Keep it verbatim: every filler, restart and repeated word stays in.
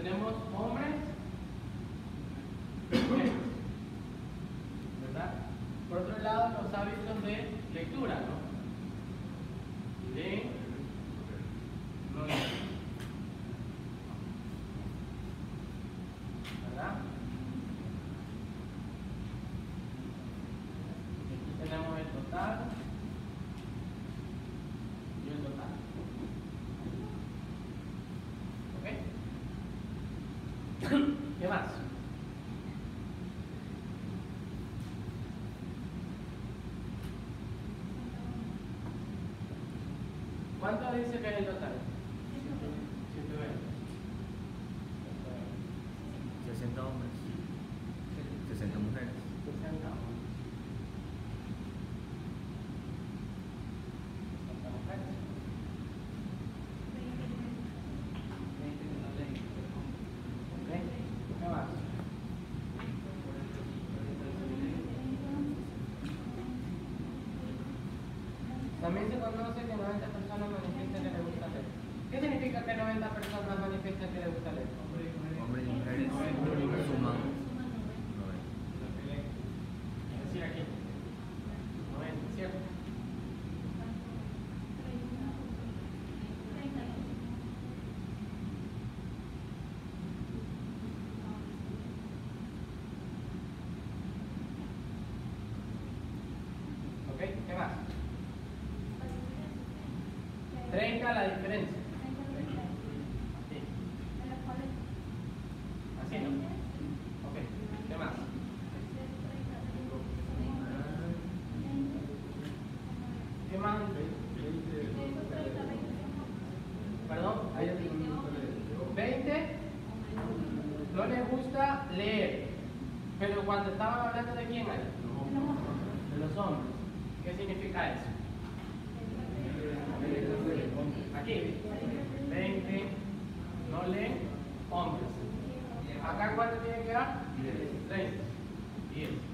tenemos hombres y mujeres, ¿verdad? Por otro lado, los hábitos de lectura, ¿no? Leen, no leen, ¿verdad? Aquí tenemos el total y el total. ¿Ok? ¿Qué más? ¿Cuánto dice que es el total? ciento veinte. sesenta hombres, sesenta mujeres. sesenta hombres. sesenta mujeres. veinte que no leen. ¿Ok? ¿Qué más? También se conoce que noventa personas manifiestan que les gusta leer. ¿Qué significa que noventa personas manifiestan que les gusta leer? Hombres y mujeres suman noventa. Es decir, aquí. noventa, ¿cierto? ¿Ok? ¿Qué más? treinta la diferencia. Así. Así, ¿no? Ok. ¿Qué más? ¿Qué más? Perdón. veinte no les gusta leer. Pero cuando estaban hablando de quién hay? De los hombres. ¿Qué significa eso? Aquí, veinte, no leen, hombres. ¿Acá cuánto tiene que dar? treinta. diez.